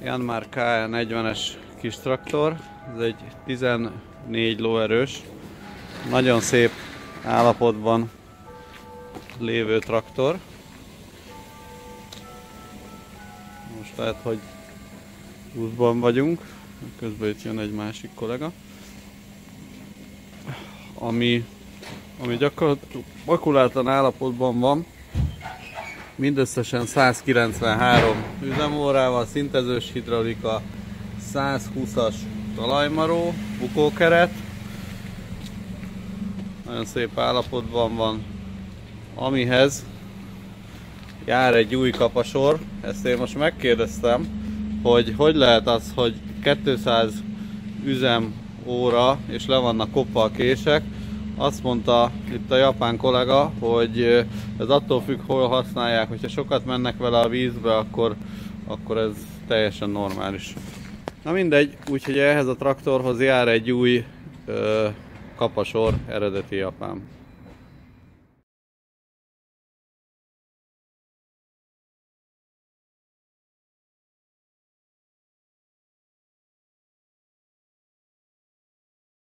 Yanmar KE40-es kis traktor, ez egy 14 lóerős, nagyon szép állapotban lévő traktor. Most lehet, hogy útban vagyunk, közben itt jön egy másik kollega, ami gyakorlatilag makulátlan állapotban van, mindösszesen 193 üzemórával, szintezős hidraulika, 120-as talajmaró, bukókeret, nagyon szép állapotban van, amihez jár egy új kapasor. Ezt én most megkérdeztem, hogy lehet az, hogy 200 üzemóra és le vannak kopva a kések. Azt mondta itt a japán kollega, hogy ez attól függ, hol használják, hogyha sokat mennek vele a vízbe, akkor ez teljesen normális. Na mindegy, úgyhogy ehhez a traktorhoz jár egy új kapasor, eredeti japán.